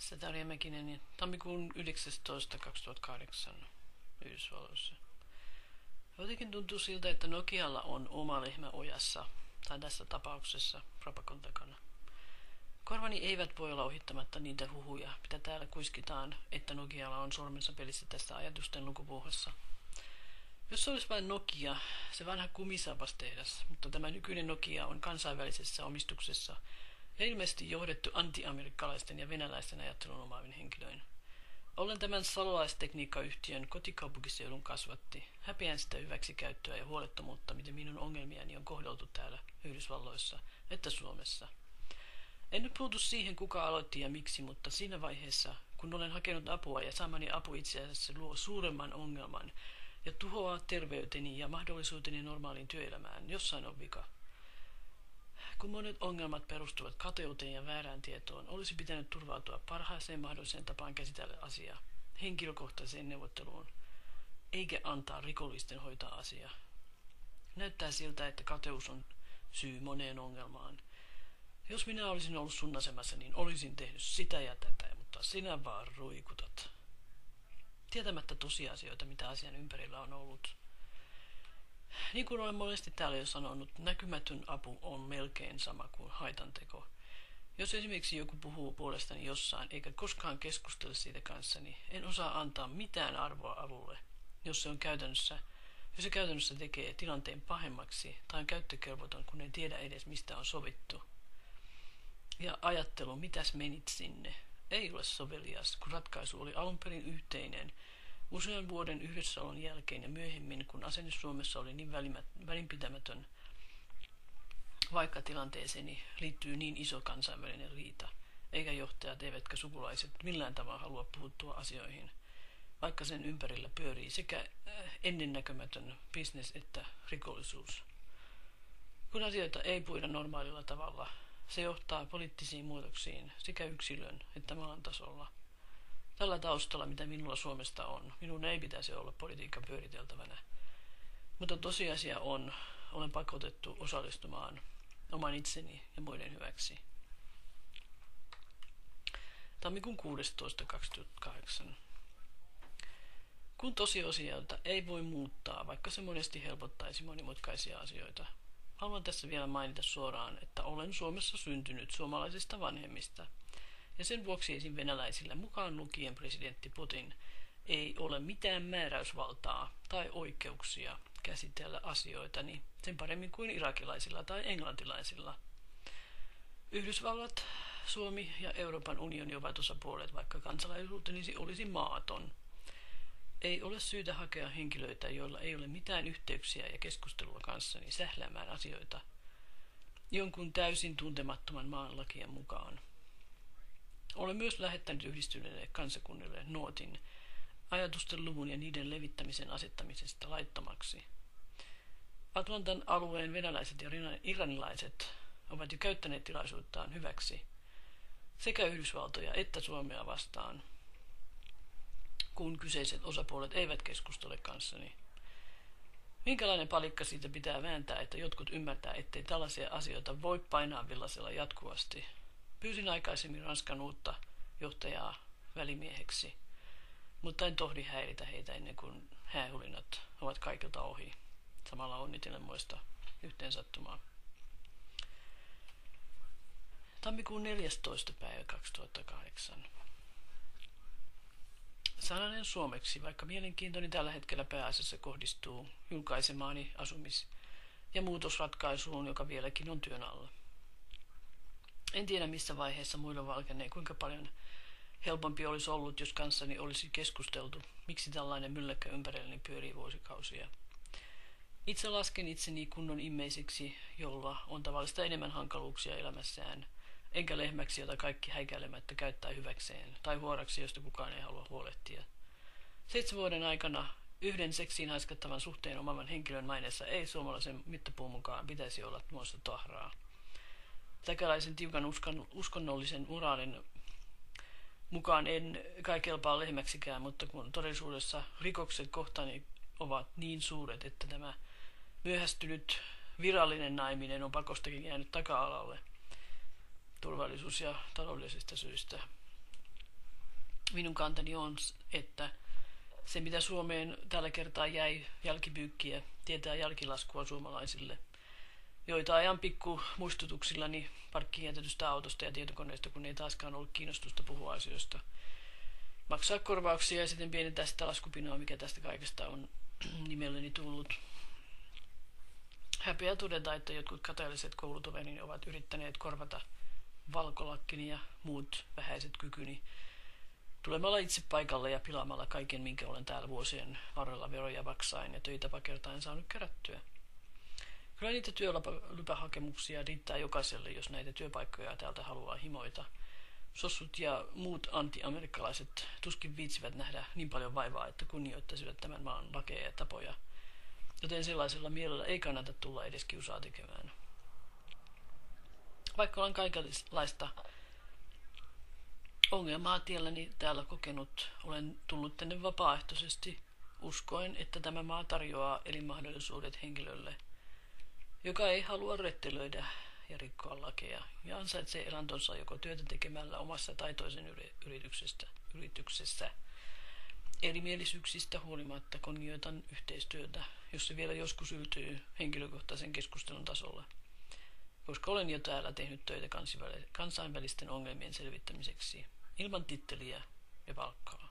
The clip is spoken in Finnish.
Tässä Tarja Mäkinen tammikuun 19. 2008 Yhdysvalloissa. Jotenkin tuntuu siltä, että Nokialla on oma lehmä ojassa, tai tässä tapauksessa Rapakon takana. Korvani eivät voi olla ohittamatta niitä huhuja, mitä täällä kuiskitaan, että Nokialla on sormensa pelissä tässä ajatusten lukupuuhassa. Jos se olisi vain Nokia, se vanha kumisaapastehdas, mutta tämä nykyinen Nokia on kansainvälisessä omistuksessa ja ilmeisesti johdettu anti-amerikkalaisten ja venäläisten ajattelun omaavin henkilöin. Olen tämän salolaistekniikkayhtiön kotikaupunkiseudun kasvatti. Häpeän sitä hyväksikäyttöä ja huolettomuutta, miten minun ongelmiani on kohdeltu täällä Yhdysvalloissa, että Suomessa. En nyt puutu siihen, kuka aloitti ja miksi, mutta siinä vaiheessa, kun olen hakenut apua ja saamani apu itse asiassa luo suuremman ongelman ja tuhoaa terveyteni ja mahdollisuuteni normaaliin työelämään, jossain on vika. Kun monet ongelmat perustuvat kateuteen ja väärään tietoon, olisi pitänyt turvautua parhaaseen mahdolliseen tapaan käsitellä asiaa, henkilökohtaiseen neuvotteluun, eikä antaa rikollisten hoitaa asiaa. Näyttää siltä, että kateus on syy moneen ongelmaan. Jos minä olisin ollut sun asemassa, niin olisin tehnyt sitä ja tätä, mutta sinä vaan ruikutat. Tietämättä tosiasioita, mitä asian ympärillä on ollut. Niin kuin olen monesti täällä jo sanonut, näkymätön apu on melkein sama kuin haitanteko. Jos esimerkiksi joku puhuu puolestani jossain eikä koskaan keskustele siitä kanssani, en osaa antaa mitään arvoa avulle, jos se käytännössä tekee tilanteen pahemmaksi tai on käyttökelvoton, kun ei tiedä edes mistä on sovittu. Ja ajattelu, mitäs menit sinne, ei ole sovelias, kun ratkaisu oli alun perin yhteinen, usean vuoden yhdessäolon jälkeen ja myöhemmin, kun asenne Suomessa oli niin välinpitämätön, vaikka tilanteeseeni liittyy niin iso kansainvälinen riita, eikä johtajat eivätkä sukulaiset millään tavalla halua puuttua asioihin, vaikka sen ympärillä pyörii sekä ennennäkemätön bisnes että rikollisuus. Kun asioita ei puida normaalilla tavalla, se johtaa poliittisiin muutoksiin sekä yksilön että maan tasolla. Tällä taustalla, mitä minulla Suomesta on, minun ei pitäisi olla politiikan pyöriteltävänä. Mutta tosiasia on, olen pakotettu osallistumaan oman itseni ja muiden hyväksi. Tammikuun 16. 2008. Kun tosiasioita ei voi muuttaa, vaikka se monesti helpottaisi monimutkaisia asioita, haluan tässä vielä mainita suoraan, että olen Suomessa syntynyt suomalaisista vanhemmista. Ja sen vuoksi esim. Venäläisillä mukaan lukien presidentti Putin ei ole mitään määräysvaltaa tai oikeuksia käsitellä asioitani sen paremmin kuin irakilaisilla tai englantilaisilla. Yhdysvallat, Suomi ja Euroopan unioni ovat osapuolet, vaikka kansalaisuuteni olisi maaton. Ei ole syytä hakea henkilöitä, joilla ei ole mitään yhteyksiä ja keskustelua kanssani sähläämään asioita jonkun täysin tuntemattoman maan lakien mukaan. Olen myös lähettänyt yhdistyneille kansakunnille nootin ajatusten luvun ja niiden levittämisen asettamisesta laittomaksi. Atlantan alueen venäläiset ja iranilaiset ovat jo käyttäneet tilaisuuttaan hyväksi sekä Yhdysvaltoja että Suomea vastaan, kun kyseiset osapuolet eivät keskustele kanssani. Minkälainen palikka siitä pitää vääntää, että jotkut ymmärtää, ettei tällaisia asioita voi painaa villasella jatkuvasti? Pyysin aikaisemmin Ranskan uutta johtajaa välimieheksi, mutta en tohdi häiritä heitä ennen kuin häähulinat ovat kaikilta ohi. Samalla onnitellen muista yhteensattumaa. Tammikuun 14. päivä 2008. Sananen suomeksi, vaikka mielenkiintoni tällä hetkellä pääasiassa kohdistuu julkaisemaani asumis- ja muutosratkaisuun, joka vieläkin on työn alla. En tiedä missä vaiheessa muilla valkenee, kuinka paljon helpompi olisi ollut, jos kanssani olisi keskusteltu, miksi tällainen mylläkkä ympärilläni pyörii vuosikausia. Itse lasken itseni kunnon immeiseksi, jolla on tavallista enemmän hankaluuksia elämässään, enkä lehmäksi, jota kaikki häikäilemättä käyttää hyväkseen, tai huoraksi, josta kukaan ei halua huolehtia. 7 vuoden aikana yhden seksiin haiskattavan suhteen omavan henkilön maineessa ei suomalaisen mittapuun mukaan pitäisi olla muista tahraa. Täkäläisen tiukan uskonnollisen moraalin mukaan en kai kelpaa lehmäksikään, mutta kun todellisuudessa rikokset kohtaani ovat niin suuret, että tämä myöhästynyt virallinen naiminen on pakostakin jäänyt taka-alalle turvallisuus- ja taloudellisista syistä. minun kantani on, että se mitä Suomeen tällä kertaa jäi jälkipyykkiä, tietää jälkilaskua suomalaisille, joita ajan pikku muistutuksillani parkkiin jätetystä autosta ja tietokoneesta, kun ei taaskaan ollut kiinnostusta puhua asioista. Maksaa korvauksia ja sitten pienentää sitä laskupinoa, mikä tästä kaikesta on nimelleni tullut. Häpeä todeta, että jotkut kateelliset koulutoverini ovat yrittäneet korvata valkolakkini ja muut vähäiset kykyni tulemalla itse paikalle ja pilaamalla kaiken, minkä olen täällä vuosien varrella veroja maksaen ja töitä pakertaen saanut kerättyä. Kyllä niitä työlupahakemuksia riittää jokaiselle, jos näitä työpaikkoja täältä haluaa himoita. Sossut ja muut anti-amerikkalaiset tuskin viitsivät nähdä niin paljon vaivaa, että kunnioittaisivat tämän maan lakeja ja tapoja, joten sellaisella mielellä ei kannata tulla edes kiusaa tekemään. Vaikka olen kaikenlaista ongelmaa tielläni täällä kokenut, olen tullut tänne vapaaehtoisesti uskoen, että tämä maa tarjoaa elinmahdollisuudet henkilölle, joka ei halua rettelöidä ja rikkoa lakeja ja ansaitsee elantonsa joko työtä tekemällä omassa tai toisen yrityksessä. Erimielisyyksistä huolimatta kunnioitan yhteistyötä, jos se vielä joskus yltyy henkilökohtaisen keskustelun tasolla, koska olen jo täällä tehnyt töitä kansainvälisten ongelmien selvittämiseksi ilman titteliä ja palkkaa.